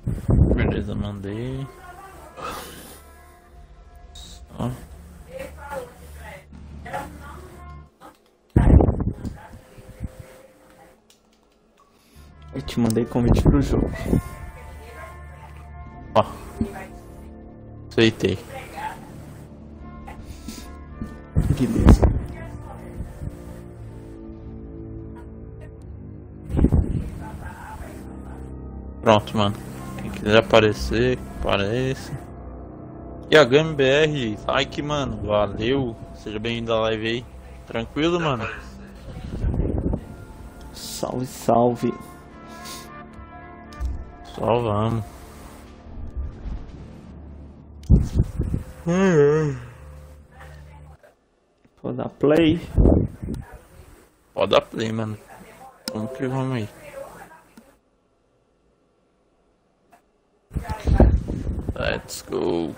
Beleza, mandei. Ó. Eu te mandei convite pro jogo. Ó. Aceitei. Beleza. Pronto, mano. Quem quiser aparecer, aparece. E a GameBR, like, mano. Valeu. Seja bem-vindo à live aí. Tranquilo, mano? Salve, salve. Só vamos. Vou dar play. Pode dar play, mano. Vamos que vamos aí. Let's go.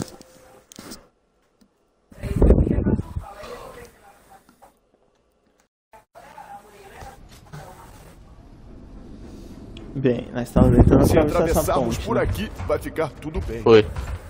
Bem, nós estamos tentando Se atravessar essa atravessarmos ponte. por Né? aqui, vai ficar tudo bem. Foi.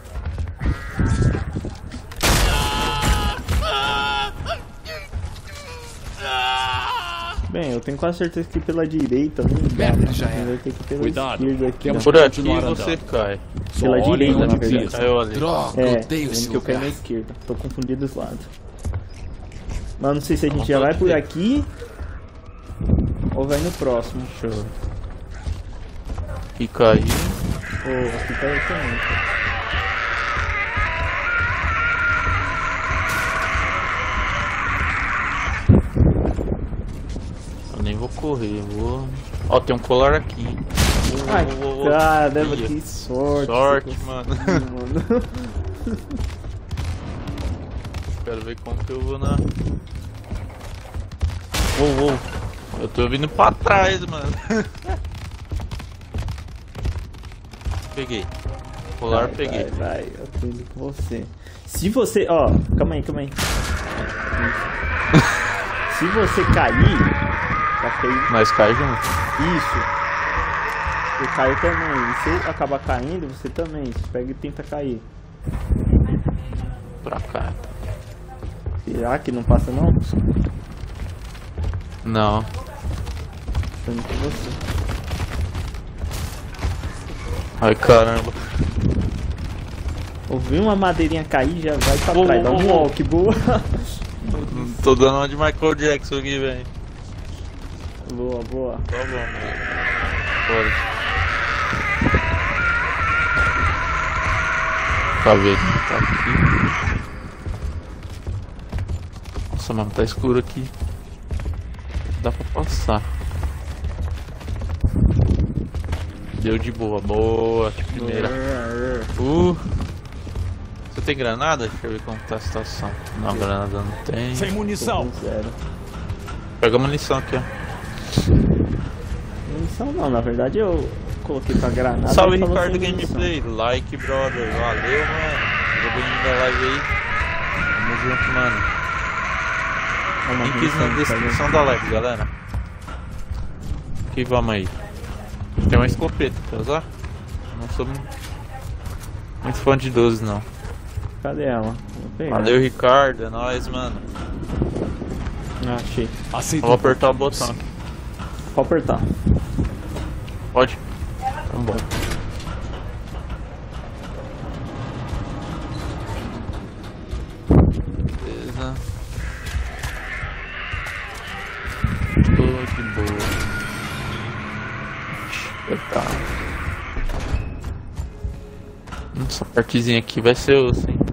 Bem, eu tenho quase certeza que pela direita não dá, Merda, né? já Vai era. ter que ir pela Cuidado, esquerda aqui. temos Né? Por aqui continuar você andando. cai. Pela Olhem direita, onde na verdade. visa. Caiu ali. Droga, É, odeio esse que eu caí lugar. na esquerda. Tô confundido os lados. Mas não sei se a gente já vai por aqui ou vai no próximo. Show. E caiu. Ou aqui caiu também. Eu nem vou correr, eu vou. Ó, tem um colar aqui. Ai, caramba, Ih, que sorte. Sorte, você mano. conseguiu, mano. Quero ver como que eu vou na. Eu tô vindo pra trás, mano. Peguei. Colar, peguei. Vai, eu tô indo com você. Se você, ó, calma aí. Se você cair, tá feio. Nós cai junto. Isso. Eu caio também. E se eu acabar caindo, você também. Você pega e tenta cair. Pra cá. Será que não passa não? Não. Tô indo com você. Ai, caramba. Ouvi uma madeirinha cair, já vai pra Uou, trás. Dá um uou. walk, boa. Tô dando uma de Michael Jackson aqui, velho. Boa, boa. Tá bom, mano. Bora. Tá vendo? Tá aqui. Nossa, mano, tá escuro aqui. Dá pra passar. Deu de boa, boa, de primeira. Você tem granada? Deixa eu ver como tá a situação. Não, granada não tem. Sem munição. Zero. Pega a munição aqui, ó. Munição não, na verdade eu coloquei pra granada. Salve, e falou Ricardo sem munição. Gameplay. Like, brother. Valeu, mano. Seja bem-vindo à live aí. Tamo junto, mano. Vamos lá, Links na munição, descrição da live, galera. Aqui, vamos aí. Tem uma escopeta, quer usar? Não sou muito fã de 12, não. Cadê ela? Vou pegar. Valeu, Ricardo. É nóis, mano. Ah, achei. Aceito. Vou apertar o botão aqui. Pode apertar. Pode? Tá bom. Beleza. Tô de boa. Apertar. Essa partezinha aqui vai ser osso, hein?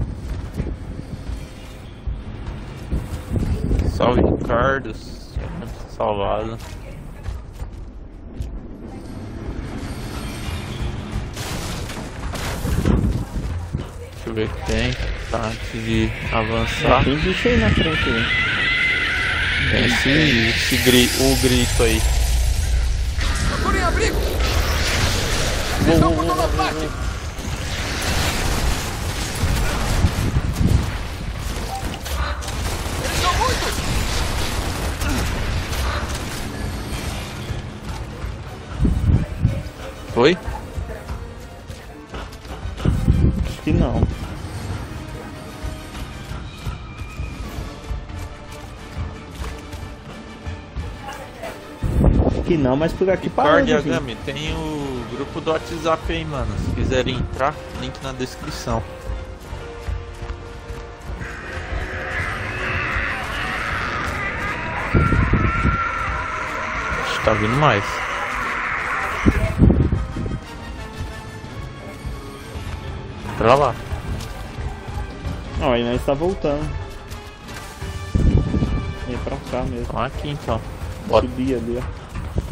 Salve, Ricardo. Salvado. Deixa eu ver o que tem. Tá, antes de avançar. Tem bicho aí na frente aí. Tem o grito aí. Procurem abrigo. Eles estão por toda parte. Eles são muitos. Oi? não. Aqui não, mas por aqui Discord, parece. Agami, tem o grupo do WhatsApp aí, mano. Se quiserem entrar, link na descrição. Acho que tá vindo mais. Pra lá. Ó, aí nós tá voltando. Vem pra cá mesmo. Então aqui então. Bora. Subir ali, ó.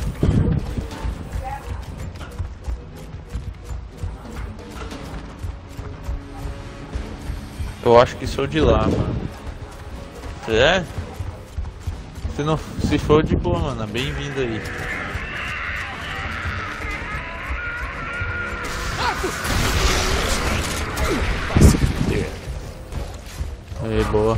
Eu acho que sou de lá, mano. Você é? Se for de boa, mano, bem-vindo aí. Aí, boa.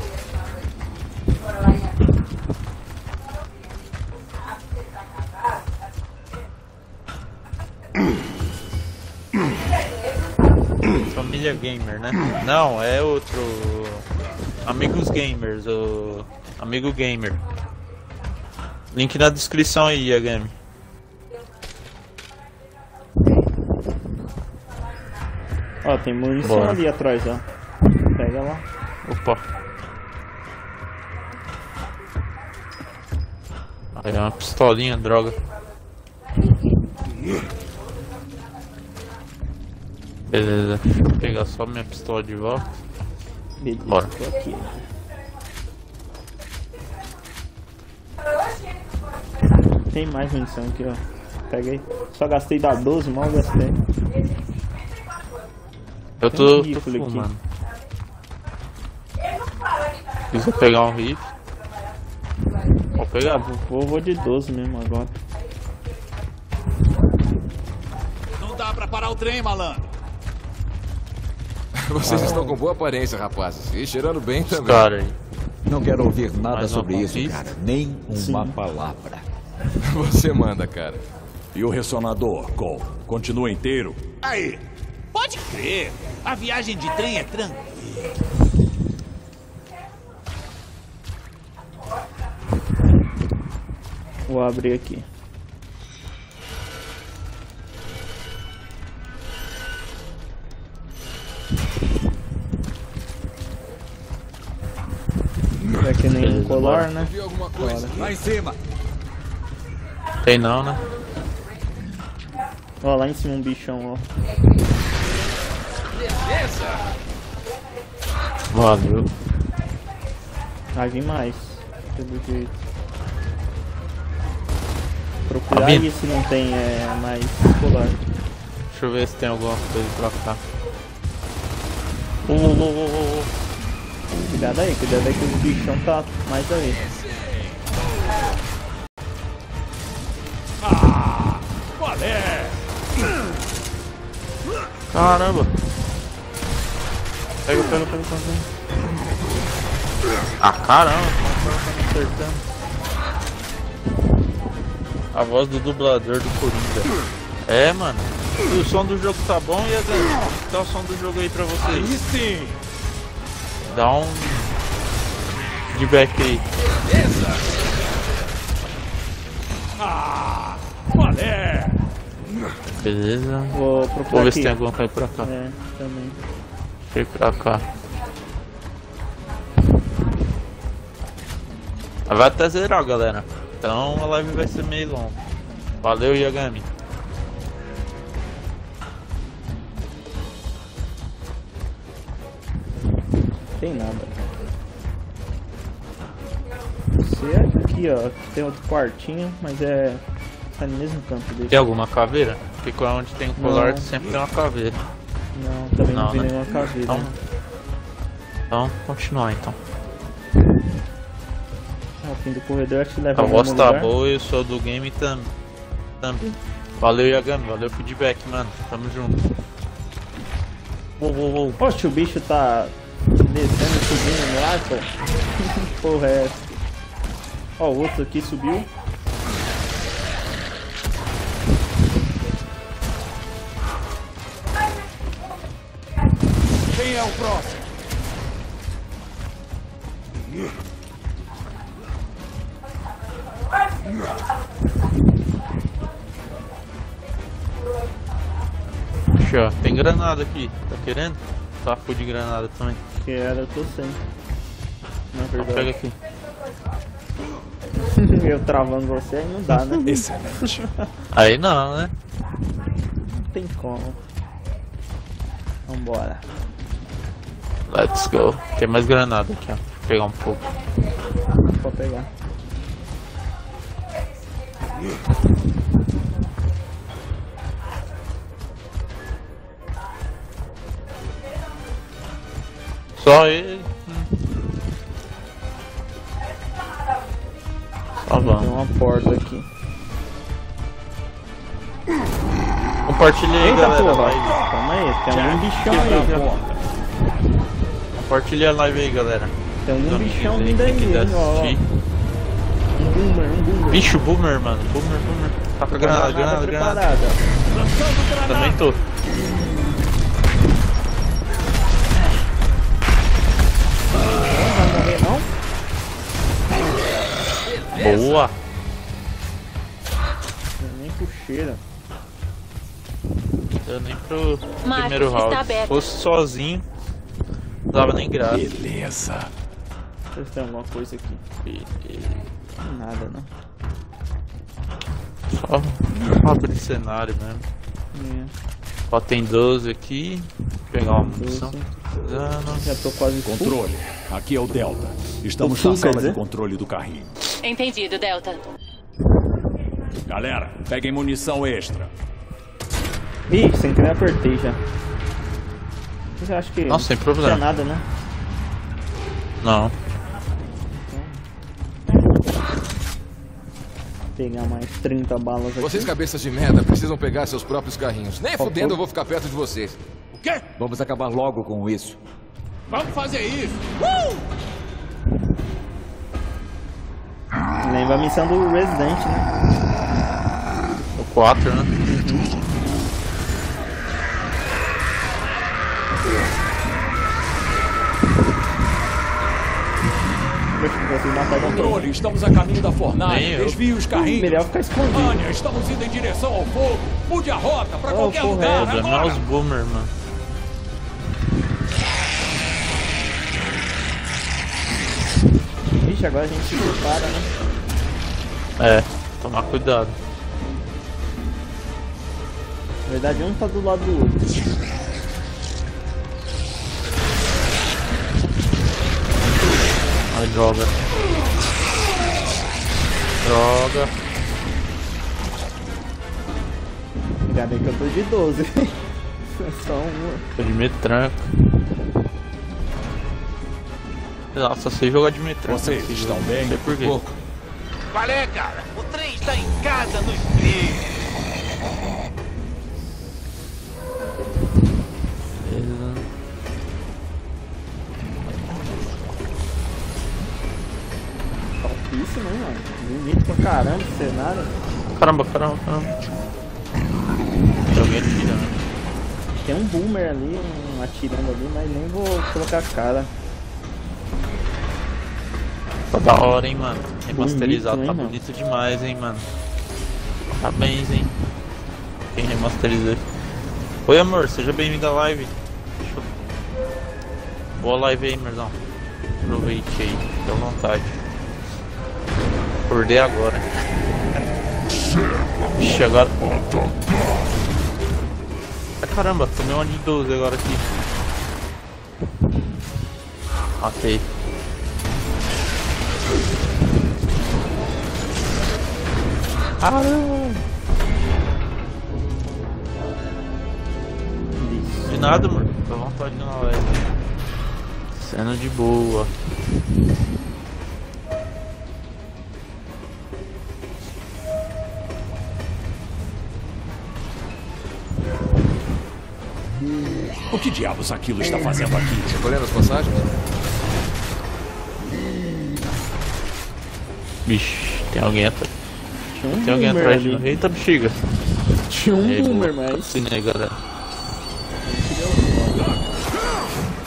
Família Gamer, né? Não, é outro. Amigos Gamers, o Amigo Gamer. Link na descrição aí, Agami. Ó, tem munição Bora. ali atrás, ó. Pega lá. Opa. Aí é uma pistolinha, droga. Beleza, vou pegar só minha pistola de volta. Beleza, Bora. tô aqui. Tem mais munição aqui, ó. Pega aí. Só gastei da 12, mal gastei. Eu Tem tô um rifle aqui. fumando. Quis pegar um rifle. Vou pegar. Vou de 12 mesmo agora. Não dá pra parar o trem, malandro. Vocês estão com boa aparência, rapazes. E cheirando bem Os também. caras aí. Não quero ouvir nada Mais uma sobre isso, conquista? cara. Nem uma Sim. palavra. Você manda, cara. E o ressonador, Cole? Continua inteiro? Aí, pode crer. A viagem de trem é tranquila. Vou abrir aqui. Vai que nem um colar, né? Viu alguma coisa? Lá em cima. Tem não, né? Ó, lá em cima um bichão, ó. Valeu. Vai vir mais. Pelo jeito. Procurar Tá vindo? aí se não tem mais colar. Deixa eu ver se tem alguma coisa pra cá. Cuidado aí que o bichão tá mais aí. Qual é? Caramba! Pega. Ah, caramba! Como tá me acertando? A voz do dublador do Coringa. É, mano. O som do jogo tá bom e a Como tá o som do jogo aí pra vocês? Aí sim. Dá um feedback aí. Qual é? Beleza. Vou procurar Vou ver aqui. se tem alguma coisa pra cá. É, também. Deixa eu ir pra cá. Vai até zerar, galera. Então a live vai ser meio longa. Valeu, Yagami. Tem nada. Você é aqui, ó. Tem outro quartinho, mas tá no mesmo canto dele. Tem alguma caveira? Porque onde tem um colar Não. sempre tem uma caveira. Não, também não, Não, vi né? nenhuma caveira. Então continuar então. Ao fim do corredor acho que leva A ao voz mesmo tá lugar. boa e eu sou do game também. Valeu, Yagami. Valeu o feedback, mano. Tamo junto. Uou. Poxa, o bicho tá descendo e subindo no ar, pô. Porra é essa? Ó, o outro aqui subiu. Quem é o próximo? Puxa, tem granada aqui. Tá querendo? Saco de granada também. Quero, eu tô sem. Na Pega verdade. aqui. Eu travando você aí não dá, né? Excelente. Aí não, né? Não tem como. Vambora. Let's go. Tem mais granada aqui, ó. Vou pegar um pouco. Pode pegar. Só ele. Tá Tem bom. uma porta aqui. Compartilha aí, Eita galera. a porra! Live. Calma aí, tem algum bichão Quebra a aí. porta. Compartilha a live aí, galera. Tem algum Não, bichão quem vindo aí, quiser hein, ó. assistir. Um boomer. Bicho, boomer, mano. Boomer. Tá com granada. Preparada. Também tô. Não vai morrer não? Boa. Nem puxeira. Deu nem pro Marcos, primeiro round. está aberto. Se fosse sozinho, não dava nem graça. Beleza. Deixa eu ver se tem alguma coisa aqui. Nada, não. Só abrir cenário mesmo. Ó, tem 12 aqui. Vou pegar uma munição. Já tô quase full. Controle. Aqui é o Delta. Estamos Full, na sala quer dizer? de controle do carrinho. Entendido, Delta. Galera, peguem munição extra. Ih, sem querer apertei já. Mas eu acho que Nossa, sem não problema. tinha nada, né? Não. Pegar mais 30 balas aqui. Vocês, cabeças de merda, precisam pegar seus próprios carrinhos. Nem fudendo eu vou ficar perto de vocês. O quê? Vamos acabar logo com isso. Vamos fazer isso. Lembra a missão do Resident, né? O 4, né? Vocês mataram Controle, estamos a caminho da Nem fornalha. eu. Desvie os carrinhos. melhor ficar escondido. Anya, estamos indo em direção ao fogo. Mude a rota pra Oh, qualquer porra, lugar O problema é agora. os boomer, mano. Ixi, agora a gente se prepara, né? É, tomar cuidado. Na verdade, um tá do lado do outro. Ai, droga. Droga. Ainda bem que eu tô de 12. Só uma. Tô de metranco. Nossa, sei jogar de metranco. Vocês nesse estão jogo. bem? Não sei por quê. Pouco. Qual é, cara? O trem está em casa no espelho. Topíssimo, hein, mano? Bonito pra caramba esse cenário. Caramba. Tem alguém atirando. Tem um boomer ali, um atirando ali, mas nem vou colocar a cara. Tá da hora, hein, mano. Remasterizado, Bonito, tá hein, mano? bonito demais, hein, mano. Parabéns, hein. Quem remasterizou. Oi, amor, seja bem-vindo à live. Deixa eu... Boa live aí, merdão. Aproveite aí, fique à vontade. Acordei agora. Vixe, agora... Ah, caramba, tomei uma de 12 agora aqui. Matei. Caramba! De nada, amor. Fica à vontade na live. Cena de boa. O que diabos aquilo está fazendo aqui? Recolhendo as passagens? Vixe, tem alguém atrás. Tinha um Tem alguém boomer atrás de ali. nós. Eita, bexiga. Tinha um Aí, boomer, boa. mas... Se nega, galera.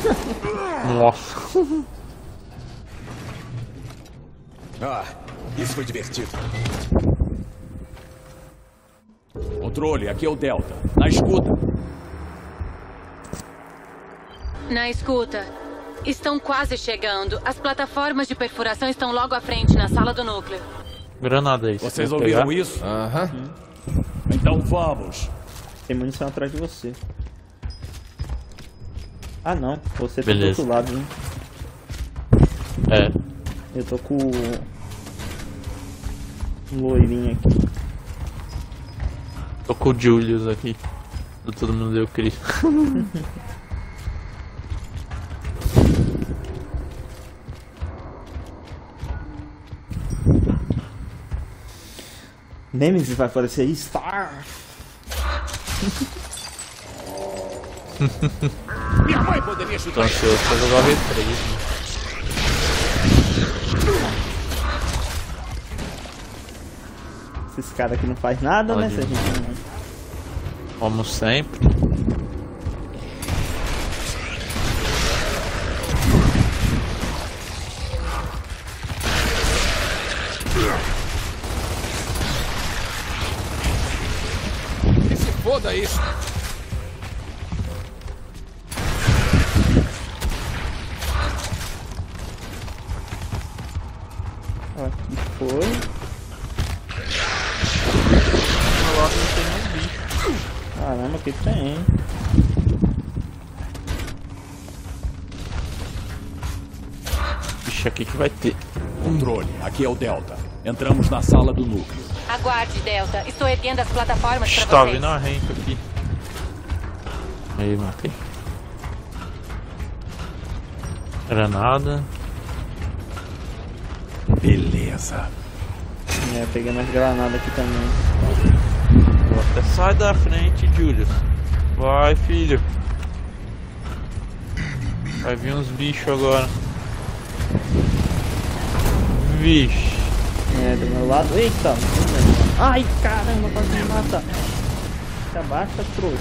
Nossa. Ah, isso foi divertido. Controle, aqui é o Delta. Na escuta. Na escuta. Estão quase chegando. As plataformas de perfuração estão logo à frente, na sala do núcleo. Granada aí. Vocês vão ouviram pegar? isso? Aham. Então vamos. Tem munição atrás de você. Ah não, você tá do Beleza. outro lado, hein? É. Eu tô com o loirinho aqui. Tô com o Julius aqui. Do Todo Mundo Deu Cris. Nemesis vai aparecer aí, Star! Minha mãe poderia Tô chutar. ansioso pra jogar o V3. Né? Esses caras aqui não faz nada, né? Pode. Se a gente não... Como sempre. Que se foda isso. Ó, aqui foi. Caramba, que tem. Vixe, aqui que vai ter. Controle, aqui é o Delta. Entramos na sala do núcleo. Aguarde, Delta. Estou erguendo as plataformas Tá para vocês. vindo a renca aqui. Aí, matei. Granada. Beleza. É, peguei mais granada aqui também. Até sai da frente, Julius. Vai, filho. Vai vir uns bichos agora. Vixe. É, do meu lado. Eita! Ai, caramba, quase me mata. Se abaixa, trouxa.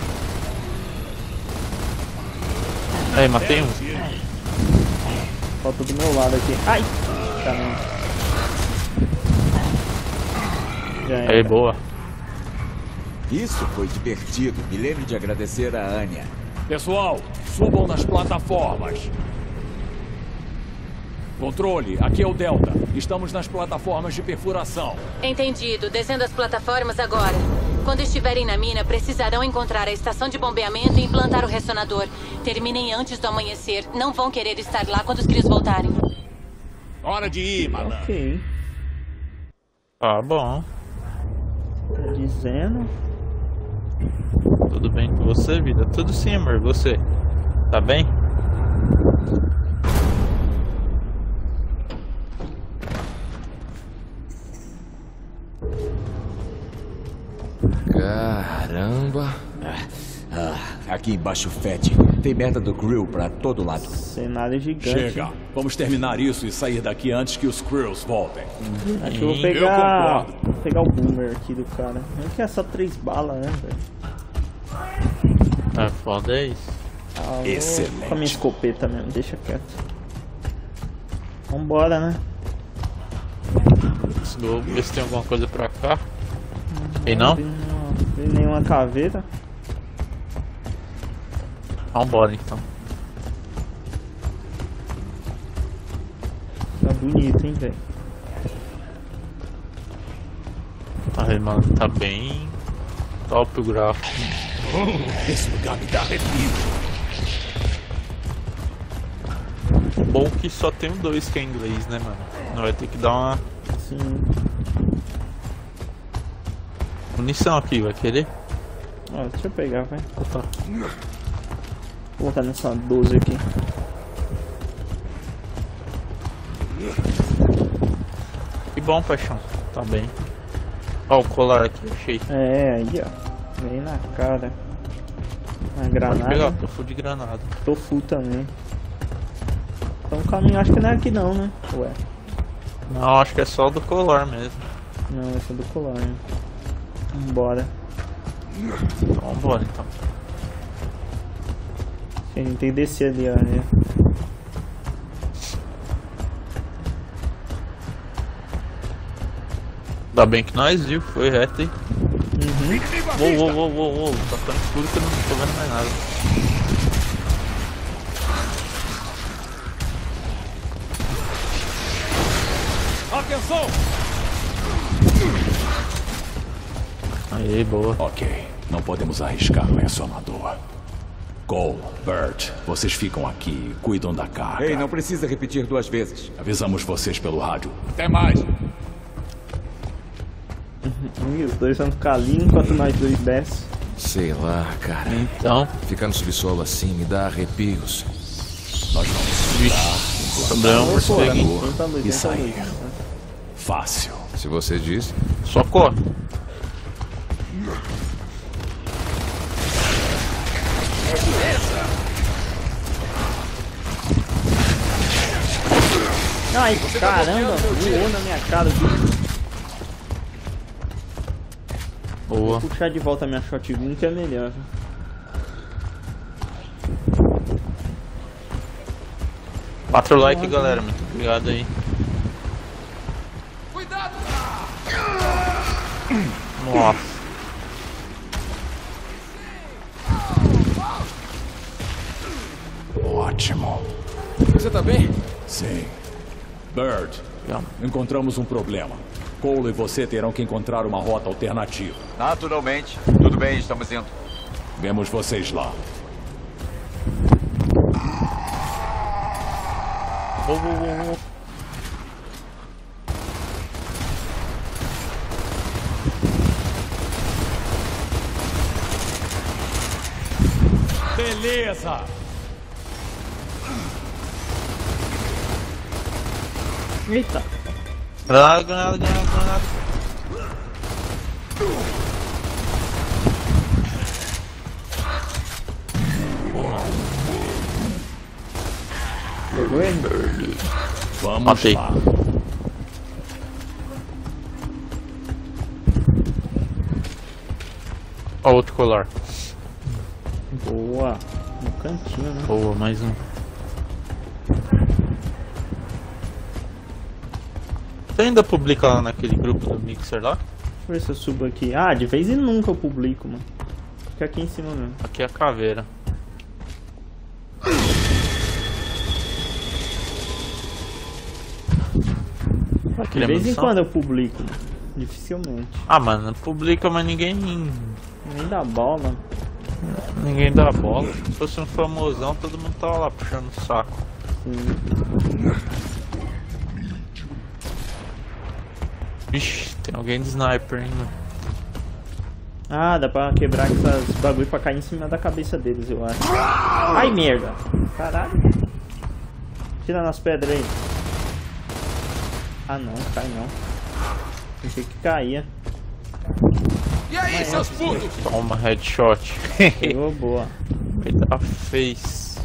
Aí, matei um. Falta do meu lado aqui. Ai! Caramba. Já Aí, era. boa. Isso foi divertido. Me lembre de agradecer a Anya. Pessoal, subam nas plataformas. Controle, aqui é o Delta. Estamos nas plataformas de perfuração. Entendido. Descendo as plataformas agora. Quando estiverem na mina, precisarão encontrar a estação de bombeamento e implantar o ressonador. Terminem antes do amanhecer. Não vão querer estar lá quando os crios voltarem. Hora de ir, malandro. Ok. Tá bom. Tá dizendo. Tudo bem com você, vida? Tudo sim, amor. Você? Tá bem? Caramba. Aqui embaixo fede. Tem merda do grill pra todo lado. Cenário gigante. Chega. Vamos terminar isso e sair daqui antes que os Krills voltem. Acho que eu vou Eu pegar. concordo. Vou pegar o boomer aqui do cara. Não que é só 3 balas, né, velho? É foda, é isso. Ah, vou Excelente. com a minha escopeta mesmo, deixa quieto. Vambora, né? Vou ver se tem alguma coisa pra cá. Tem não? Vi nenhuma caveira. Vambora então. Tá bonito, hein, velho? Aí, mano, tá bem top o gráfico. Esse lugar me dá arrepio. Bom que só tem um 2 que é inglês, né, mano? Não vai ter que dar uma Sim. munição aqui, vai querer? Ó, deixa eu pegar, vai. Tá. Vou botar nessa 12 aqui. Que bom, paixão. Tá bem. Ó, o colar aqui, achei. É, aí, ó. Vem na cara. A Pode pegar, granada. tô full de granada. Tô full também. Então o caminho acho que não é aqui não, né? Ué. Não, acho que é só do colar mesmo. Não, esse é do colar, né? Vambora. Então vambora então. A gente tem que descer ali, ó. Né? Ainda bem que nós viu, foi reto aí. Uhum. Uou. Tá tão escuro que eu não tô vendo mais nada. Atenção! Aí, boa. Ok, não podemos arriscar o reacionador. Cole, Bert, vocês ficam aqui e cuidam da carga. Ei, não precisa repetir 2 vezes. Avisamos vocês pelo rádio. Até mais! E os dois vão ficar ali enquanto nós dois desce. Sei lá, cara. Então, Ficar no subsolo assim me dá arrepios. Nós vamos André, um morcego, hein? Tenta luz, e tenta luz. sair. Fácil. Se você diz. Só corre. Ai, caramba, voou na minha cara, bicho. Boa. Vou puxar de volta a minha shotgun que é melhor. 4 likes, galera. Muito obrigado aí. Cuidado! Nossa. Ótimo. Você tá bem? Sim. Bert, Já. encontramos um problema. Cole e você terão que encontrar uma rota alternativa. Naturalmente. Tudo bem, estamos indo. Vemos vocês lá. Vou. Beleza! Eita. Granada. Pegou ele? Vamos Matei. lá. Ó, outro colar. Boa. No cantinho, né? Boa, mais um. Você ainda publica lá naquele grupo do Mixer lá? Deixa eu ver se eu subo aqui. Ah, de vez em nunca eu publico, mano. Fica aqui em cima mesmo. Aqui é a caveira. De vez em quando eu publico, mano. Dificilmente. Ah, mano, publica, mas ninguém Nem dá bola. dá bola. Se fosse um famosão, todo mundo tava lá puxando o saco. Sim. Vixe, tem alguém de sniper ainda. Ah, dá pra quebrar essas bagulho pra cair em cima da cabeça deles, eu acho. Ai, merda. Caralho. Tira nas pedras aí. Ah, não, cai não. Pensei que caía. E aí, seus putos? Toma, headshot. Pegou, boa. Vai dar face.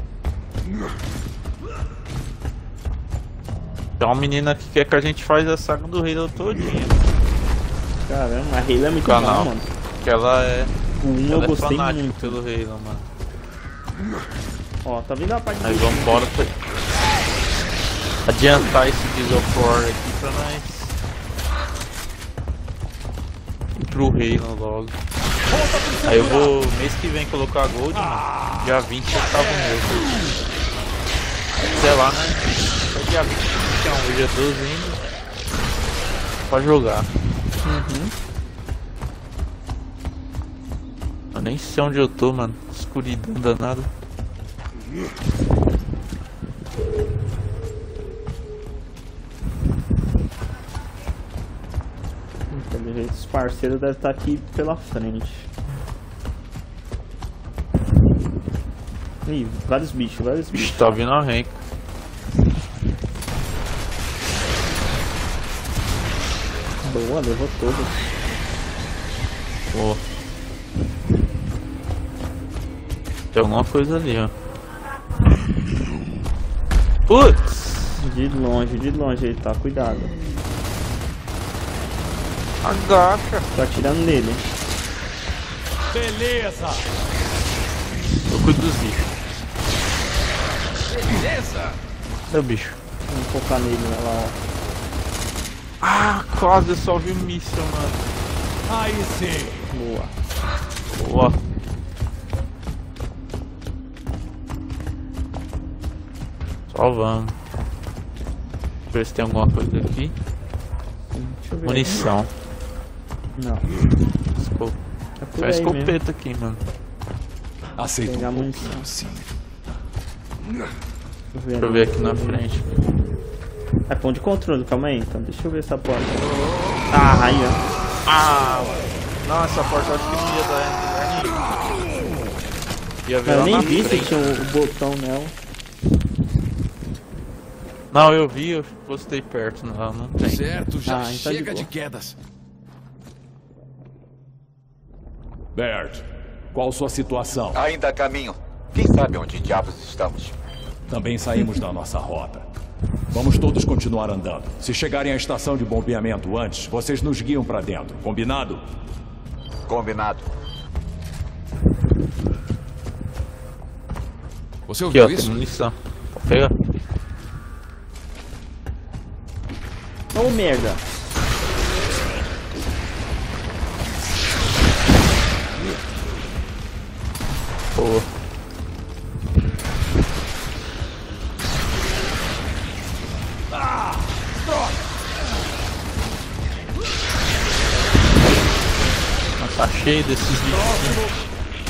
Tem uma menina que quer que a gente faz a saga do Halo todinha. Caramba, a Halo é muito Canal. bom, mano. Que ela é. O 1 eu Ela é gostei fanática muito. pelo Halo, mano. Ó, tá vendo a parte Aí vamos embora pra adiantar esse Gears of War aqui pra nós ir pro Halo logo. Aí eu vou mês que vem colocar a Gold, mano. Dia 20 eu tava meu. Sei lá, né? É dia 20, que é um dia 12 ainda. Pra jogar. Eu nem sei onde eu tô, mano. Escuridão danada. Pelo jeito, os parceiros devem estar aqui pela frente. Ih, vários bichos. Vixe, tá vindo a renca. Boa, levou todos. Pô. Tem alguma coisa ali, ó. Putz! De longe ele tá, cuidado. Agacha! Tô atirando nele. Beleza! Eu cuido dos bichos. Beleza! Cadê o bicho? Vamos focar nele, né, lá, Ah, quase eu só vi um míssil, mano. Aí sim. ó. Boa. Boa. Só vamos. Deixa eu ver se tem alguma coisa aqui. Deixa eu ver. Munição. Não. Esco... É por Faz aí mesmo. escopeta aqui, mano. Aceito Pegar um munição. pouquinho, sim. Deixa eu ver aqui na frente. É ponto de controle, calma aí então. Deixa eu ver essa porta. Ah, aí ó. Ah, não, essa porta eu acho que não ia dar nenhum. Ia ver Eu lá nem na vi se frente. tinha o botão nela. Não, eu vi, eu postei perto. Não, não tem. Certo, já Ah, então de chega de boa. quedas. Bert, qual sua situação? Ainda a caminho. Quem sabe onde diabos estamos? Também saímos da nossa rota. Vamos todos continuar andando. Se chegarem à estação de bombeamento antes, vocês nos guiam pra dentro. Combinado? Combinado. Você Aqui, ó, ouviu tem isso? munição. Pode pegar. Ô merda. Boa. Nossa, tá cheio desses bichos.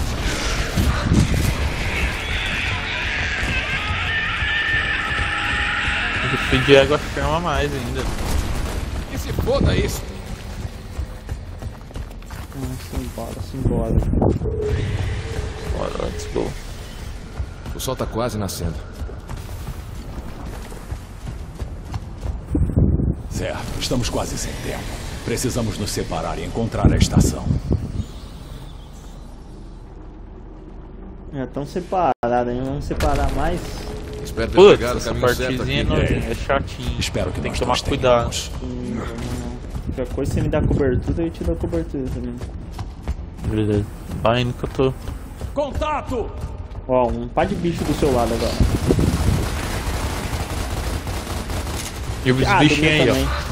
O fio de água chama mais ainda. Que se foda isso. Simbora. Bora, let's go. O sol tá quase nascendo. Certo, estamos quase sem tempo. Precisamos nos separar e encontrar a estação. Já estão separados, hein? Vamos separar mais. Espero ter Putz, pegado o essa caminho certo partezinha aqui. não é chatinho. Espero que Tem nós que tomar nos cuidado. tenhamos. Qualquer coisa você me dá cobertura, eu te dou cobertura também. Beleza. Vai indo que eu tô. Contato! Ó, um par de bicho do seu lado agora. E os do meu bichinhos aí, também. ó.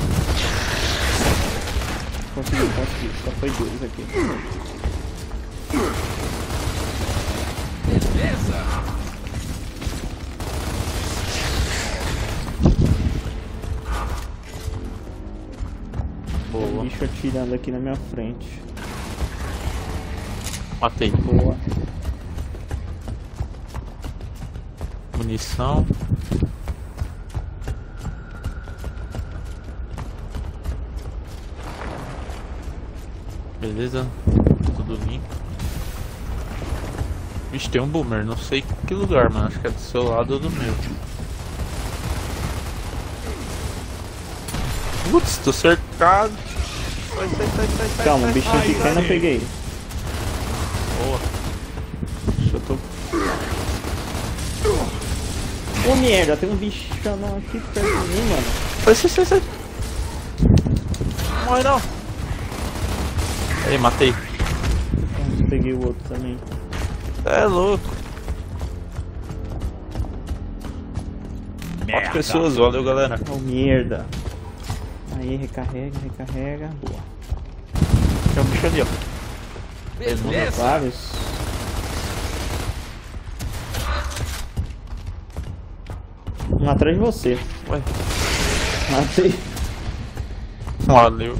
Consegui. Só foi dois aqui. Beleza. Tem um Boa. bicho atirando aqui na minha frente. Matei. Boa. Munição. Beleza. Tudo limpo. Vixe, tem um boomer. Não sei que lugar, mano. Acho que é do seu lado ou do meu. Putz, tô cercado. Sai. Calma, um bichinho pequeno eu peguei. Boa. Deixa eu tô. Ô merda, tem um bichão aqui perto de mim, mano. Sai. Não morre não. Aí, matei. Então, peguei o outro também. É louco. 4 pessoas, valeu galera. Ô merda. Aí, recarrega. Boa. Tem um bicho ali, ó. Beleza. Vários. Um atrás de você. Ué, Matei. valeu.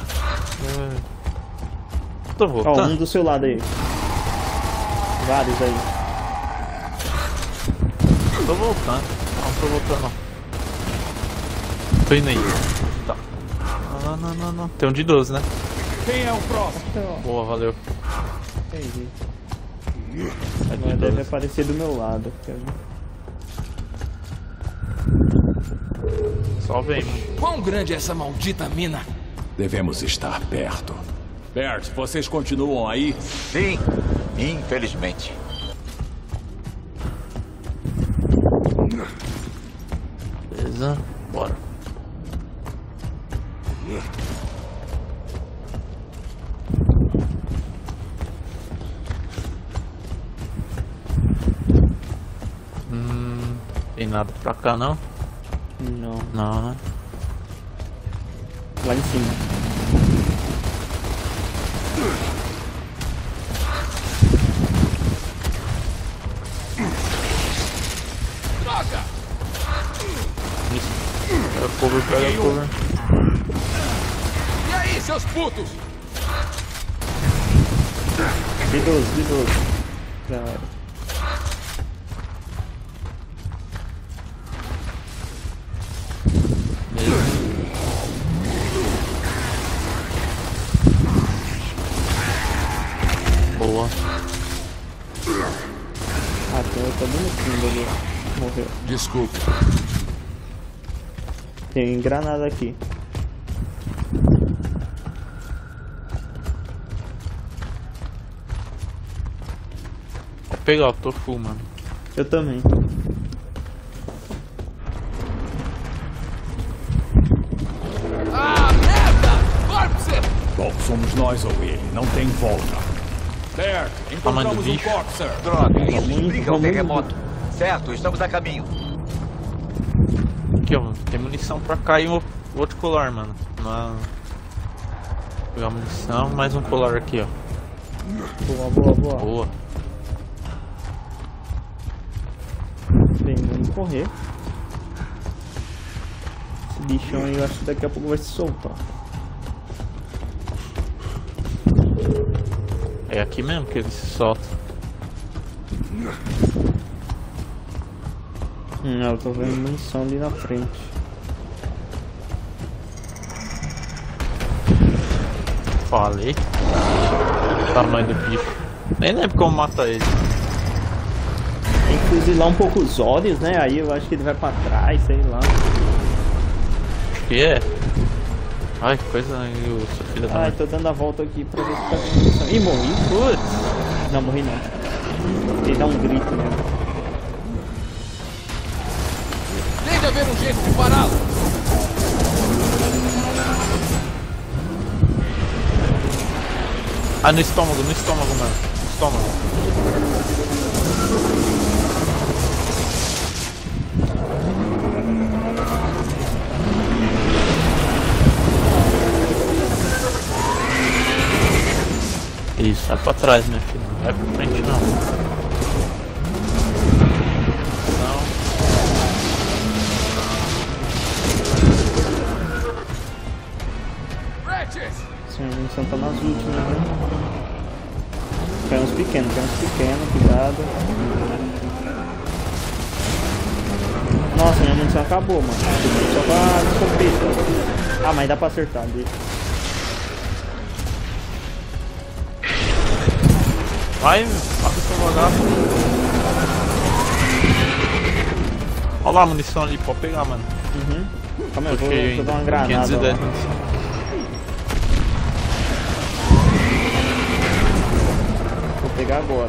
Tô Ó, voltando. um do seu lado aí. Vários aí. Tô voltando. Não tô voltando não. Tô indo aí. Tá. Não. Tem um de 12, né? Quem é o próximo? Então, Boa, valeu. ó, peguei. É de Agora deve 12. aparecer do meu lado. Só vem, mano. Quão grande é essa maldita mina? Devemos estar perto. Bert, vocês continuam aí? Sim, infelizmente. Beleza, bora. Tem nada pra cá não? Não. Não, né? Lá em cima. Droga! Pega cover, pega cover. E aí, seus putos? B12. Já era. Boa. Ah, tem outra bem no fundo ali. Morreu. Desculpe. Tem granada aqui. Vou pegar o tofu, mano. Eu também. Ah, merda! Corpse! Bom, somos nós ou ele. Não tem volta. Bert, Tamanho do encontramos um bicho. Corpser. Droga, isso Vamos, explica o vamos. terremoto. Certo, estamos a caminho. Aqui, ó. Tem munição pra cá e outro colar, mano. Vou pegar munição, mais um colar aqui, ó. Boa. Boa. Bem, vamos correr. Esse bichão aí eu acho que daqui a pouco vai se soltar. É aqui mesmo que ele se solta. Eu tô vendo munição ali na frente. Falei. Tamanho do bicho. Nem lembro como mata ele. Tem que fuzilar um pouco os olhos, né? Aí eu acho que ele vai pra trás, sei lá. Acho que é. Ai, que coisa, eu sou filha da Ai, mãe. tô dando a volta aqui pra ver se tá com munição. Ih, morri. Putz. Não, morri não. Ele dá um grito mesmo. Tem de haver um jeito de pará-lo. Ah, no estômago, mano. No estômago. Isso, vai pra trás, minha filha. Não vai pra frente, não. Não. Ratchet! Sim, a munição tá nas últimas, né? Tem uns pequenos, cuidado. Nossa, minha munição acabou, mano. Só pra escopeta. Ah, mas dá pra acertar, deixa. Vai, mata seu bagaço. Olha lá a munição ali, pode pegar, mano. Calma aí, Porque vou dar uma granada. 510 Lá. munição. Vou pegar agora.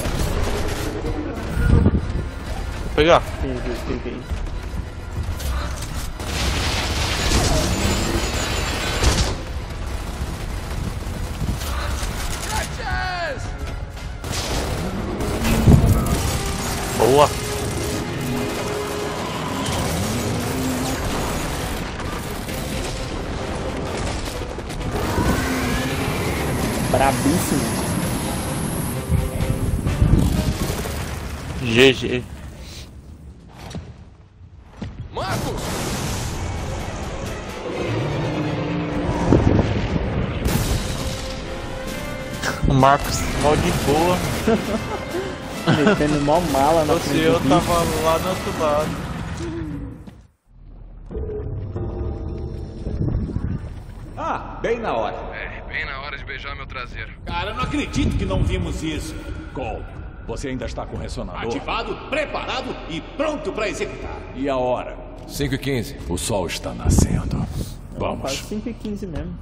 Vou pegar. Peguei. Boa. Brabíssimo. GG. Marcos! O Marcos, mal de boa. Metendo mó mala na Ou se frente eu do bicho. tava lá do outro lado. Ah, bem na hora. Bem na hora de beijar meu traseiro. Cara, eu não acredito que não vimos isso. Cole, você ainda está com o ressonador? Ativado, preparado e pronto para executar. E a hora? 5h15. O sol está nascendo. Quase Vamos. 5h15 mesmo.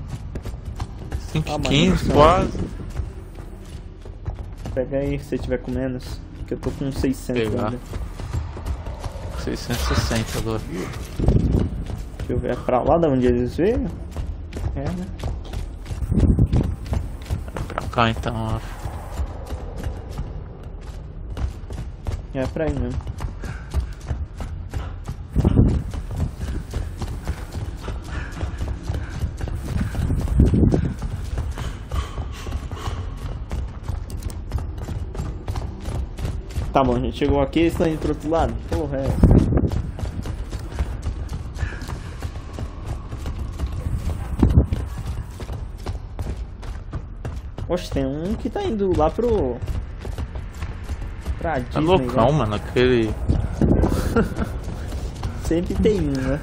5h15, quase. Pega aí se você tiver com menos. Que eu tô com 600 Pegar. ainda. 660 agora. Deixa eu ver. É pra lá da onde eles veio? É, né? Pra cá então, ó. É pra aí mesmo. Tá bom, a gente chegou aqui e estão indo pro outro lado. Porra, é. Poxa, tem um que tá indo lá pro... pra Disney. É loucão, mano, aquele... Sempre tem um, né?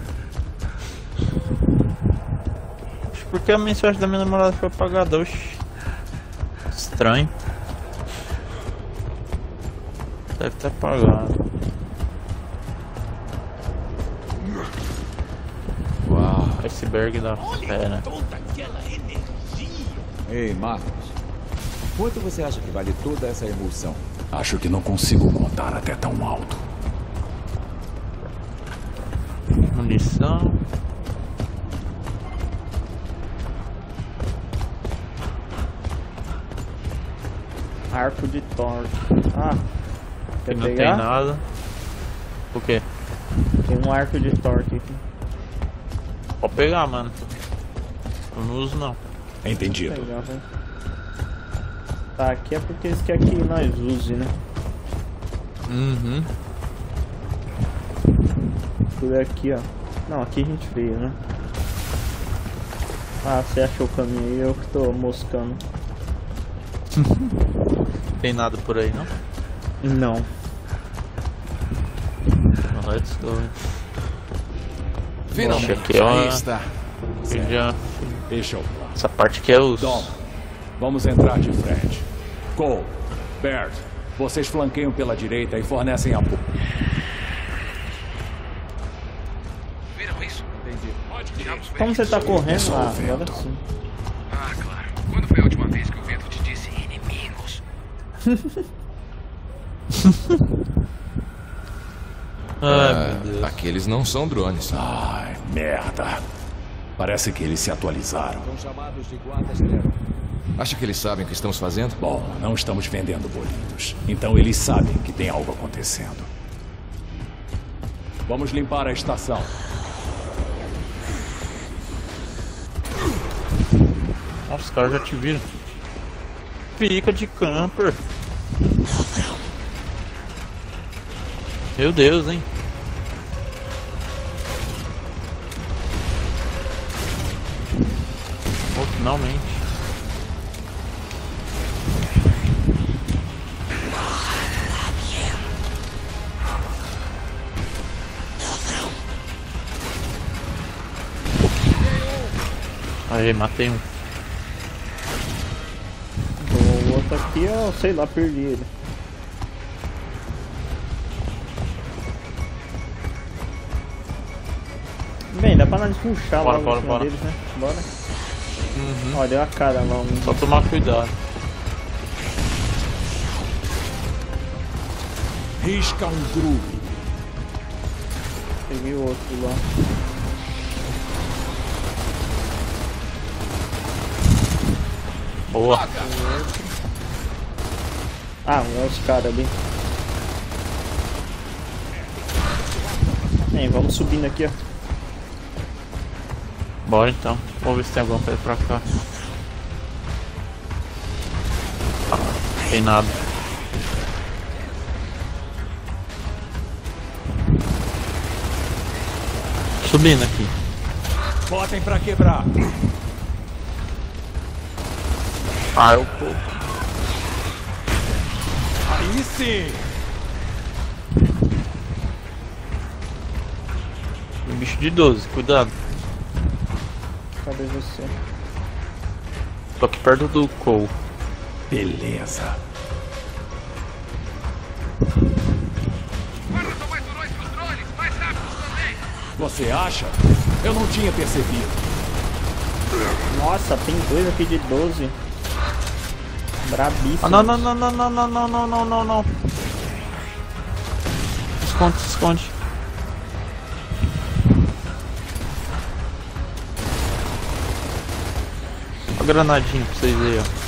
Por que a mensagem da minha namorada foi apagada? Oxi. Estranho. Deve ter apagado. Uau. Iceberg da fera. Ei, Marcos. Quanto você acha que vale toda essa emulsão? Acho que não consigo montar até tão alto. Munição. Arco de Thor. Ah, quer Não pegar? tem nada. O quê? Tem um arco de Thor aqui. Pode pegar, mano. Eu não uso não. Entendido. Legal, né? Tá, aqui é porque eles querem que nós use, né? Uhum. Por aqui, ó. Não, aqui a gente veio, né? Ah, você achou o caminho aí, eu que tô moscando. Tem nada por aí, não? Não. Let's go. Finalmente. Aqui, ó. Aí está. Eu já... Deixa eu lá. Essa parte aqui é os... Dom, vamos entrar de frente. Cole, Bert, vocês flanqueiam pela direita e fornecem apoio. Viram isso? Entendi. Como você tá correndo só lá? o vento. Agora sim. Ah, claro. Quando foi a última vez que o vento te disse inimigos? Ai, meu Deus. Aqueles não são drones. Ai, merda. Parece que eles se atualizaram. São chamados de guardas Clero. Acha que eles sabem o que estamos fazendo? Bom, não estamos vendendo bolinhos. Então eles sabem que tem algo acontecendo. Vamos limpar a estação. Nossa, os caras já te viram. Fica de camper. Meu Deus, hein? Oh, finalmente. Aí, matei um. O outro aqui, eu sei lá, perdi ele. Bem, dá pra nós puxar Bora, logo bora, em cima bora. deles, né? Bora. Uhum. Ó, deu a cara lá. Só tomar cuidado. Risca um grupo. Peguei o outro lá. Boa. Ah, é os caras ali. Bem, vamos subindo aqui, ó. Bora então. Vamos ver se tem alguma coisa pra cá. Ah, não tem nada. Subindo aqui. Botem pra quebrar. Ah, eu pouco. Aí sim. Um bicho de 12, cuidado. Cadê você? Tô aqui perto do Cole. Beleza. Você acha? Eu não tinha percebido. Nossa, tem dois aqui de 12. Brabíssimo. Ah, não, não, não, não, não, não, não, não, não, não, não. Esconde, se esconde. Ó a granadinha pra vocês aí, ó.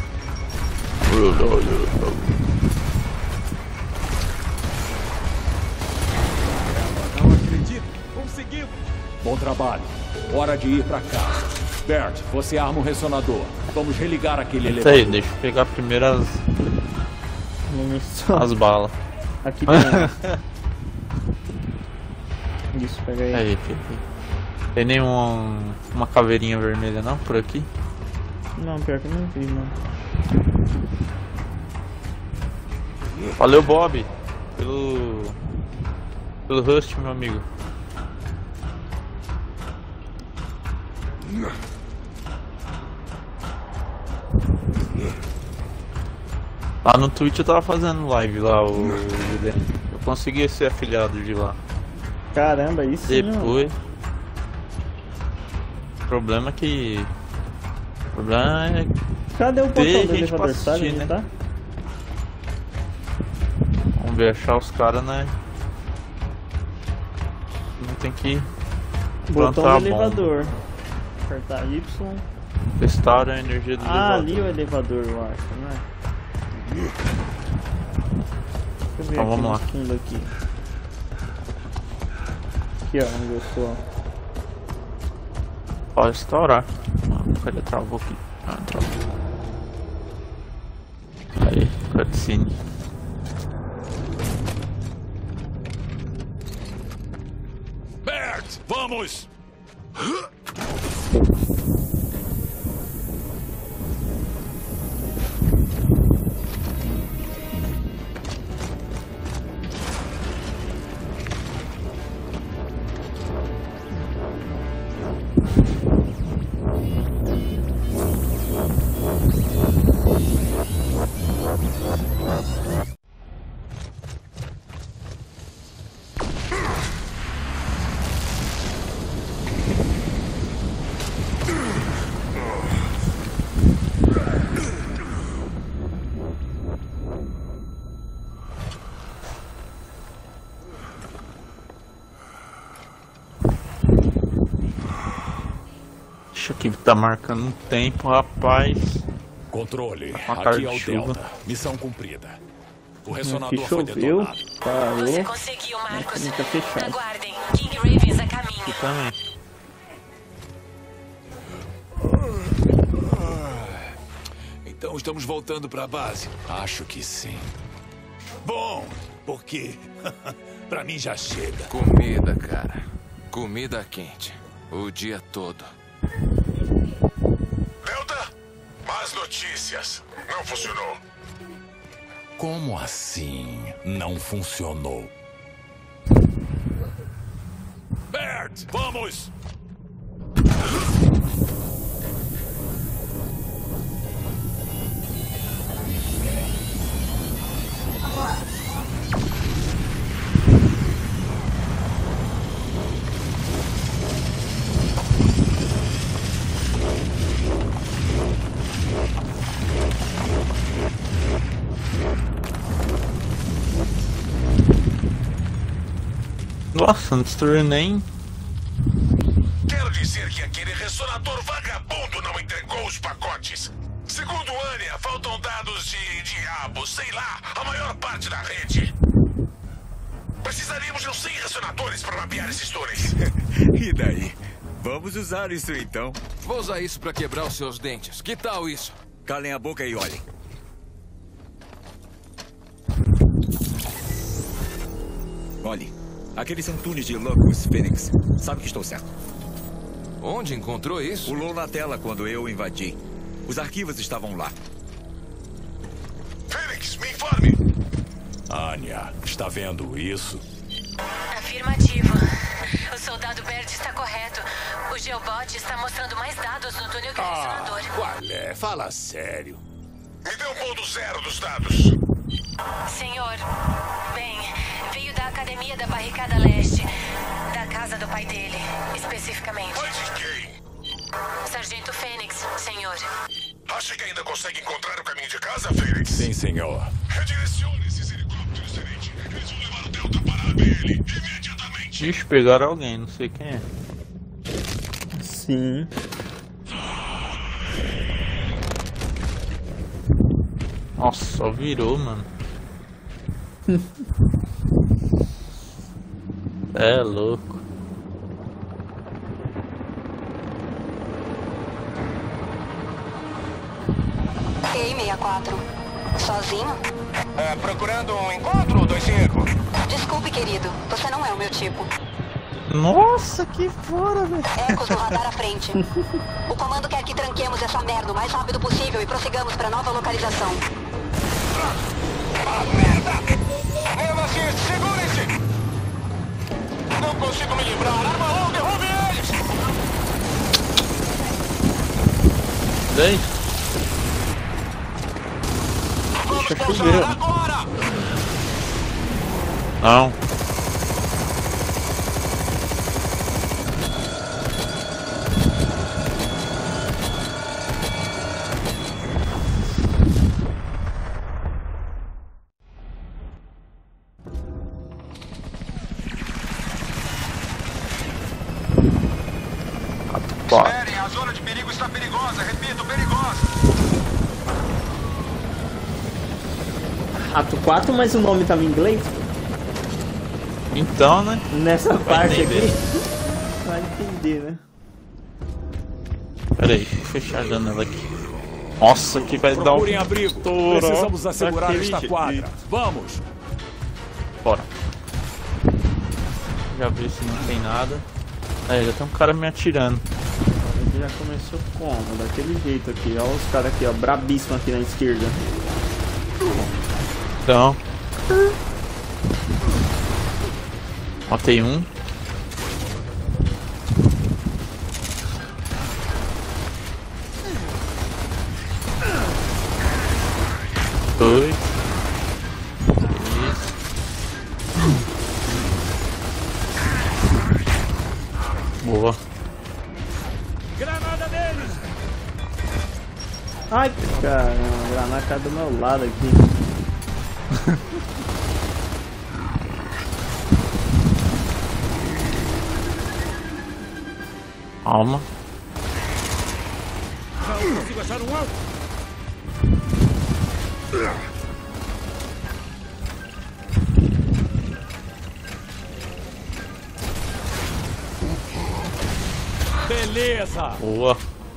Não acredito. Conseguimos. Bom trabalho. Hora de ir pra casa. Bert, você arma o ressonador. Vamos religar aquele Isso aí, elevador. deixa eu pegar primeiro Munição. as balas. Aqui tem. Isso, pega aí. Aí, tem nenhuma caveirinha vermelha não por aqui? Não, pior que eu não vi, mano. Valeu, Bob, pelo Rust, meu amigo. Lá no Twitch eu tava fazendo live lá, eu consegui ser afiliado de lá. Caramba, isso Depois. O problema é que. O problema é. Cadê o botão Tem do gente elevador? pra Sabe assistir, onde né? tá? Vamos ver, achar os caras, né? Não tem que. Botão do plantar a bomba. elevador. Apertar Y. Testar a energia do elevador. Ali o elevador, eu acho, né? Deixa eu ver Então, aqui vamos no lá. fundo aqui. Aqui, ó, onde eu estou. Pode restaurar. Cadê? Travou aqui. Ah, travou. Aí, cutscene. Bert, vamos! Isso aqui tá marcando um tempo, rapaz. Controle, Uma cara aqui de é o chuva. Delta. Missão cumprida. O Aqui ressonador foi choveu. detonado. Parou. Você conseguiu, Marcos. Tá fechado. Aguardem. King Ravens a caminho. Aqui também. Então estamos voltando pra base. Acho que sim. Bom, porque pra mim já chega. Comida, cara. Comida quente. O dia todo. Delta, más notícias. Não funcionou. Como assim não funcionou? Bert, vamos! Nossa, não destruiu nem. Quero dizer que aquele ressonador vagabundo não entregou os pacotes. Segundo Anya, faltam dados de diabo, sei lá, a maior parte da rede. Precisaríamos de uns 100 ressonadores para mapear esses túneis. E daí? Vamos usar isso então. Vou usar isso pra quebrar os seus dentes. Que tal isso? Calem a boca e olhem. Olhem, aqueles são túneis de Locus Phoenix. Sabe que estou certo. Onde encontrou isso? Pulou na tela quando eu invadi. Os arquivos estavam lá. Fênix, me informe. Anya, está vendo isso? Afirmativo. O soldado Bert está correto. O Geobot está mostrando mais dados no túnel que o ressonador. Qual é? Fala sério. Me dê 1.0 dos dados. Senhor, bem, veio da Academia da Barricada Leste. Da casa do pai dele, especificamente. Pai de quem? Sargento Fênix, senhor. Acha que ainda consegue encontrar o caminho de casa, Fênix? Sim, senhor. Redirecione esses helicópteros, tenente. Eles vão levar o Delta para a ABL imediatamente. Ixi, pegaram alguém, não sei quem é. Sim. Nossa, só virou, mano. É louco. Ei, 64. Sozinho? Procurando um encontro, 25? Desculpe, querido. Você não é o meu tipo. Nossa, que fora, velho. Ecos no radar à frente. O comando quer que tranquemos essa merda o mais rápido possível e prossigamos pra nova localização. Merda! Nemesis, segurem-se! Não consigo me livrar. Arma longa, derrube eles! Daí? Vamos Deixa pousar chover. agora! Não. Esperem, a zona de perigo está perigosa. Repito, perigosa. Ato 4, mas o nome tava em inglês? Então, né? Nessa parte entender. aqui. Vai entender, né? Pera aí, deixa eu fechar a janela aqui. Nossa, que vai dar um... Procurem abrigo. estouro, Precisamos ó. assegurar Daquele esta jeito. quadra. Vamos. Bora. Já vi se não tem nada. É, já tem um cara me atirando. Ele já começou como? Daquele jeito aqui. Olha os caras aqui, ó. Brabíssimo aqui na esquerda. Então. Matei um. Dois. Três. Boa. Granada deles. Ai, caramba. A granada caiu do meu lado aqui. Calma. Não consigo achar um alvo. Beleza. Boa.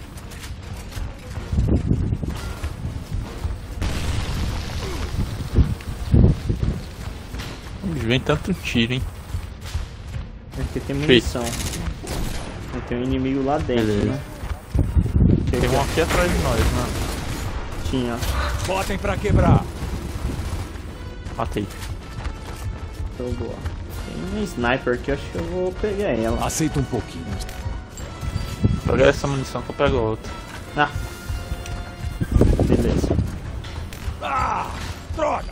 Onde vem tanto tiro, hein? Aqui tem munição. Tem um inimigo lá dentro, Beleza. né? Tem um aqui atrás de nós, né? Tinha. Botem pra quebrar. Matei. Tô boa. Tem um sniper aqui, acho que eu vou pegar ela. Aceita um pouquinho. Pega essa munição que eu pego a outra. Ah. Beleza. Ah, droga.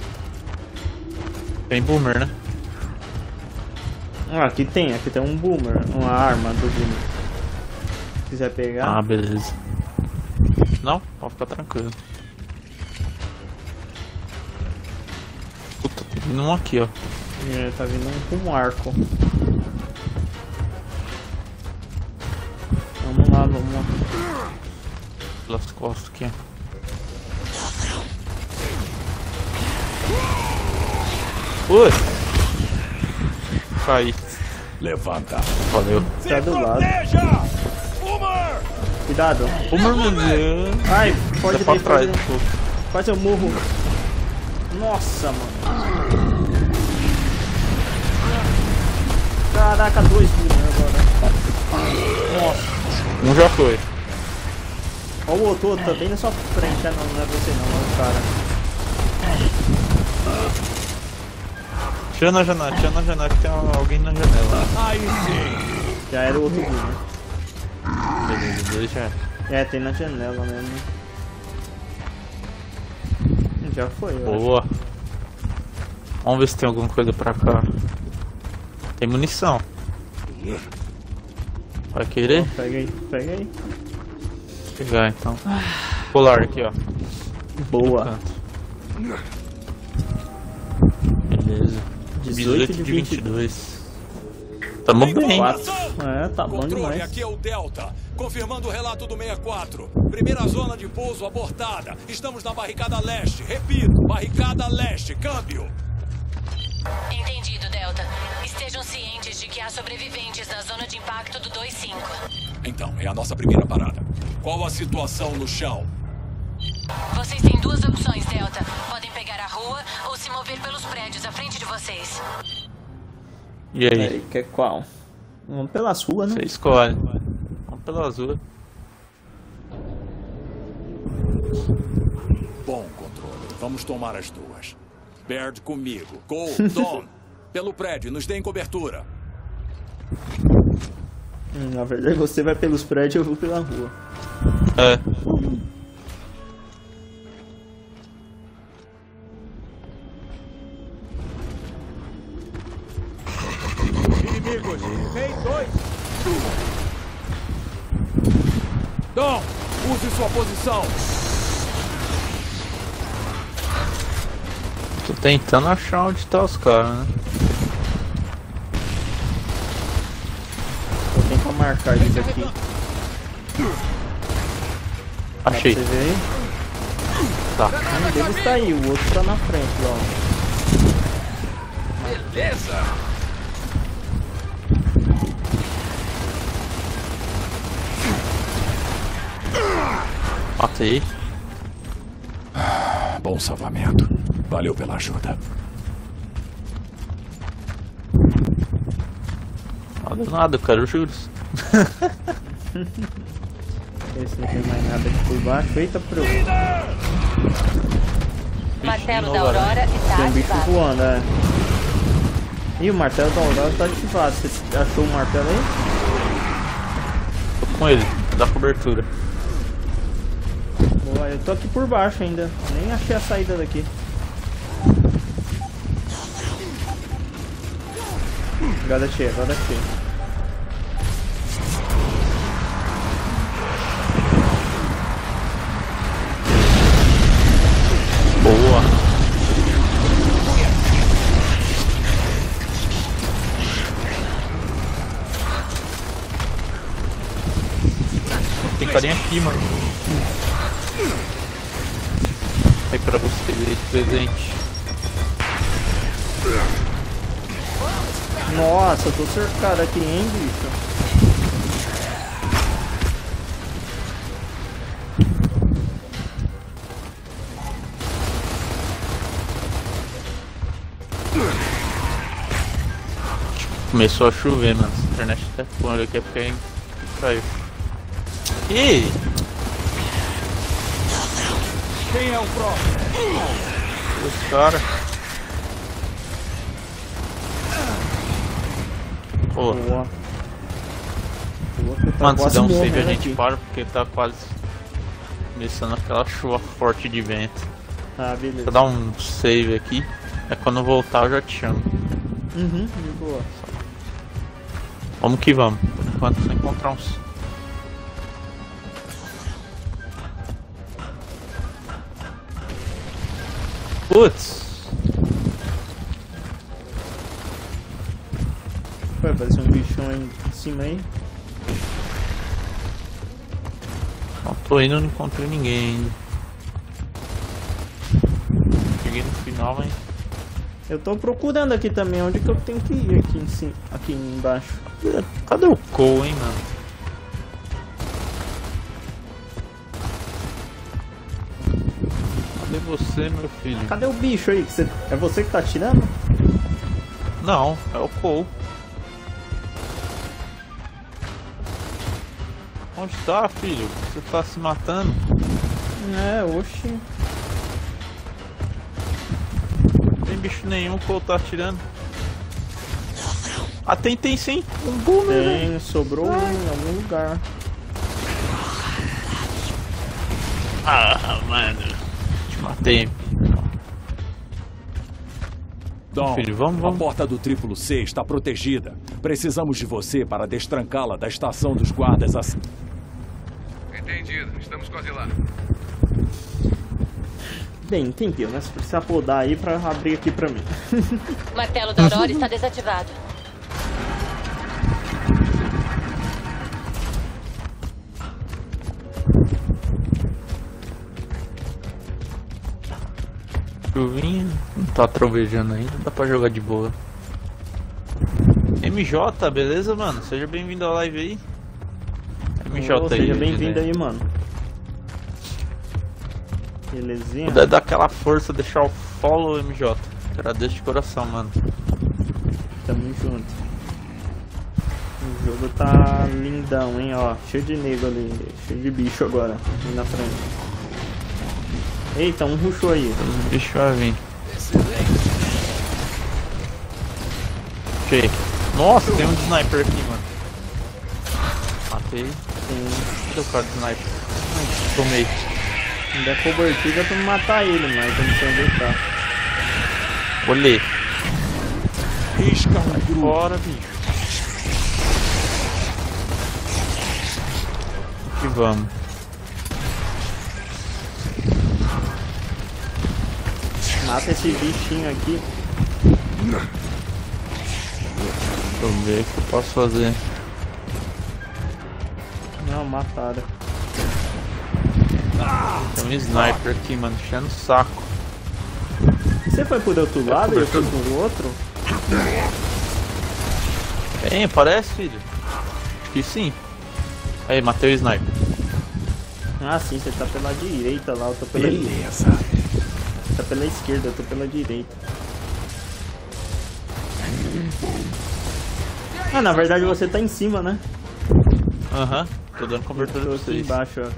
Tem boomer, né? Ah, aqui tem um boomer, uma arma do boomer. Se quiser pegar. Ah, beleza. Não, pode ficar tranquilo. Puta, tem vindo um aqui, ó. Tá vindo um com um arco. Vamos lá, vamos lá. Pelas costas aqui, ó. Ui! Caí. Levanta. Valeu. Tá do lado. Boomer! Cuidado. Boomer, meu Deus. Ai, pode Tá pra vir, trás, pode vir. pô. Quase eu morro. Nossa, mano. Caraca, dois boomer agora. Nossa. Um já foi. Olha o outro tá bem na sua frente. Ah, não é você não, é o cara. Tira na janela, que tem alguém na janela. Aí sim. Já era o outro boomer. Beleza, deixa. É, tem na janela mesmo. Já foi, eu acho. Boa. Vamos ver se tem alguma coisa pra cá. Tem munição. Vai querer? Pega aí, pega aí. Vou pegar então. Polar aqui, ó. Boa. Beleza. 18 de 22. Tamo bem. É, tá bom Controle, demais. aqui é o Delta. Confirmando o relato do 64. Primeira zona de pouso abortada. Estamos na barricada leste. Repito, barricada leste. Câmbio. Entendido, Delta. Estejam cientes de que há sobreviventes na zona de impacto do 2-5. Então, é a nossa primeira parada. Qual a situação no chão? Vocês têm duas opções, Delta. mover pelos prédios à frente de vocês. E aí? Aí, quer qual? Vamos pelas ruas, né? Você escolhe. Vamos pelas ruas. Bom, controle. Vamos tomar as duas. Baird comigo. Cole, Dom. Pelo prédio, nos deem cobertura. Na verdade, você vai pelos prédios e eu vou pela rua. É. Inimigos, vem 2. Dom, use sua posição. Tô tentando achar onde tá os caras, né? Vou tentar marcar eles aqui. Achei. Você vê aí? Tá. Um deles tá aí, o outro tá na frente, ó. Beleza! Matei. Bom salvamento. Valeu pela ajuda. Nada, nada, cara, eu juro. Esse não tem mais nada aqui por baixo. Eita, pro. Martelo da Aurora está Tem um bicho ativado. voando, é. Ih, o martelo da Aurora tá ativado. Você achou o martelo aí? Tô com ele, dá cobertura. Boa, eu tô aqui por baixo ainda. Nem achei a saída daqui. Guarda cheia, guarda cheia. Boa. Tem carinha aqui, mano. Aí pra você de presente. Nossa, eu tô cercado aqui, hein, bicho? Começou a chover, mano. A internet tá fora aqui é porque caiu. Ih! Quem é o próximo? Os caras. Pô, Boa. Boa, que eu tava mano, se quase der um save a morrendo gente aqui. para porque tá quase começando aquela chuva forte de vento. Ah, beleza. Vou dar um save aqui. É quando eu voltar eu já te chamo. Uhum, de boa. Vamos que vamos. Por enquanto só encontrar uns. Putz! Vai aparecer um bichão aí em cima aí. Não tô indo, não encontrei ninguém ainda. Cheguei no final, mas. Eu tô procurando aqui também, onde que eu tenho que ir aqui em cima, aqui embaixo. Cadê o Cole, hein, mano? Cadê você, meu filho? Cadê o bicho aí? É você que tá atirando? Não, é o Cole. Onde tá, filho? Você tá se matando? É, oxi. Não tem bicho nenhum, o Cole tá atirando. Ah, tem sim. Um boomer, né? Tem, sobrou um em algum lugar. Ah, mano. Te matei. Dom, Filho, vamos. a porta do triplo C está protegida. Precisamos de você para destrancá-la da estação dos guardas assim. Entendido, estamos quase lá. Bem, entendeu, né? Você precisa podar aí pra abrir aqui pra mim. Martelo da Aurora está desativado. Chuvinha, não tá trovejando ainda, dá pra jogar de boa. MJ, beleza, mano? Seja bem-vindo à live aí. MJ aí. Seja bem-vindo aí, mano. Belezinha. Puder dar aquela força, deixar o follow, MJ. Agradeço de coração, mano. Tamo junto. O jogo tá lindão, hein, ó. Cheio de nego ali. Cheio de bicho agora. Ali na frente. Eita, um rushou aí. Os bichos vai vir. Cheio. Nossa, tem um de sniper aqui, mano. Matei. Cadê o cara de sniper? Tomei. Ainda é cobertura pra me matar ele, mas eu não sei onde ele tá. Olhei. Risca um grupo. Bora, bicho. Aqui vamos. Mata esse bichinho aqui. Deixa eu ver o que eu posso fazer. Não, mataram. Tem um sniper aqui, mano, enchendo o saco. Você foi por outro lado e eu fui por outro? Tem, parece, filho. Acho que sim. Aí, matei o sniper. Ah, sim, você tá pela direita lá, eu tô pela Beleza. Tá pela esquerda, eu tô pela direita. Ah, na verdade você tá em cima, né? Aham, tô dando cobertura pra Eu tô aqui vocês. embaixo, ó.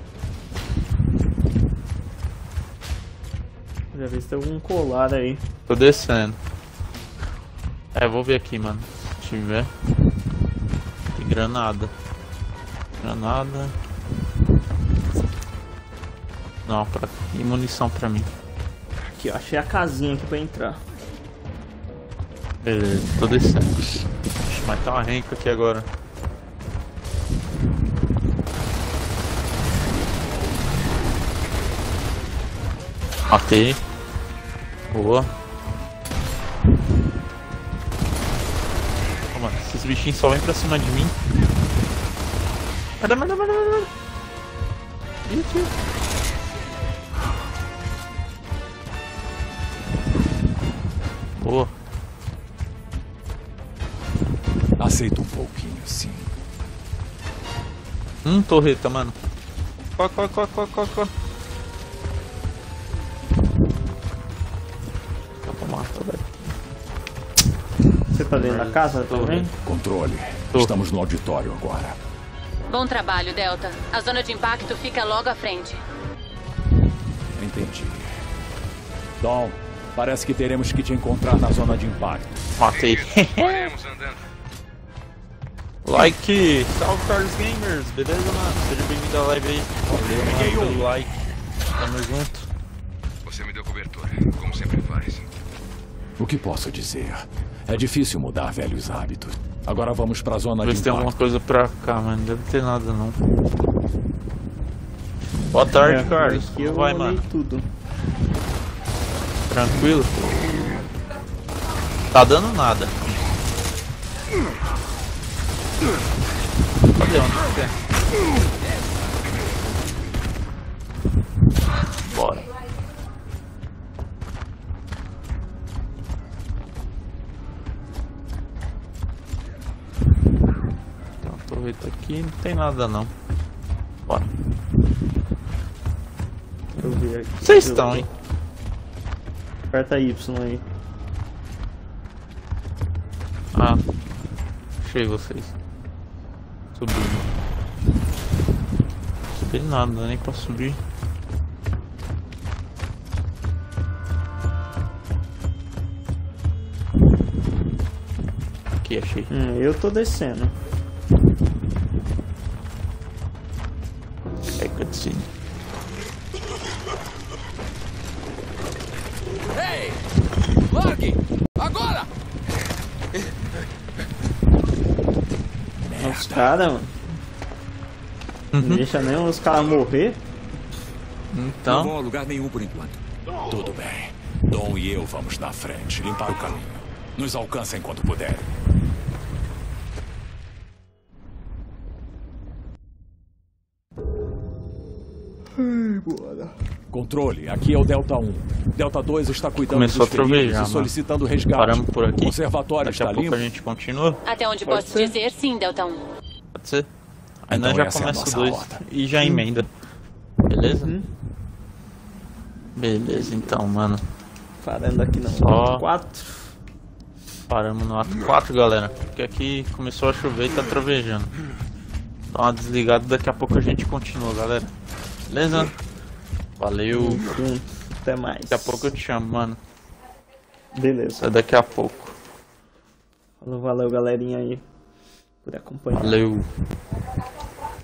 Já vi se tem algum colar aí. Tô descendo. É, vou ver aqui, mano. Se tiver. Tem granada. Granada. Não, e munição pra mim. Aqui, ó, achei a casinha aqui pra entrar. Beleza, tô descendo. Ixi, mas tá uma renca aqui agora. Matei. Boa. Ó, mano, esses bichinhos só vêm pra cima de mim. Manda. Ih, tio. Boa. Aceita um pouquinho, sim. Torreta, mano. Corre. Dá pra matar, velho. Você tá dentro da casa também? Controle. Estamos no auditório agora. Bom trabalho, Delta. A zona de impacto fica logo à frente. Entendi. Dom, parece que teremos que te encontrar na zona de impacto. Matei. Faremos andando. Like, salve Carlos Gamers, beleza, mano? Seja bem-vindo à live aí. Valeu, mano, pelo like. Tamo junto. Você me deu cobertura, como sempre faz. O que posso dizer? É difícil mudar velhos hábitos. Agora vamos pra zona Vê de se tem alguma impacto. coisa pra cá, mano. Não deve ter nada, não. Boa tarde, Carlos. Aqui eu Como vai, olhei mano? tudo. Tranquilo? Tá dando nada. Cadê? Onde você quer? Bora. Tem uma torreta aqui, não tem nada não. Bora. Deixa eu ver aqui. Vocês estão, hein? Aperta Y aí. Ah, achei vocês. Subindo. Subi nada, não dá nem pra subir. Aqui, achei. Eu tô descendo. É cutscene. Ei! Largue! Agora! Os caras, mano. Não deixa nem os caras morrer. Não Então, vão a lugar nenhum por enquanto. Tudo bem. Dom e eu vamos na frente, limpar o caminho. Nos alcancem quando puderem. Controle, aqui é o Delta 1. Delta 2 está cuidando começou a dos feridos trovejar, e mano. solicitando resgate. Paramos por aqui. O conservatório Daqui a está pouco limpo. a gente continua. Até onde Pode posso ser. dizer, sim, Delta 1. Pode ser? Aí Então nós já essa é a começa o nossa 2 rota. e já emenda. Beleza? Beleza, então, mano. Parando aqui no Só 4. Paramos no ato 4, galera. Porque aqui começou a chover e tá trovejando. Dá uma desligada, daqui a pouco a gente continua, galera. Beleza? Valeu. Até mais. Daqui a pouco eu te chamo, mano. Beleza. Até daqui a pouco. Valeu, galerinha aí por acompanhar. Valeu.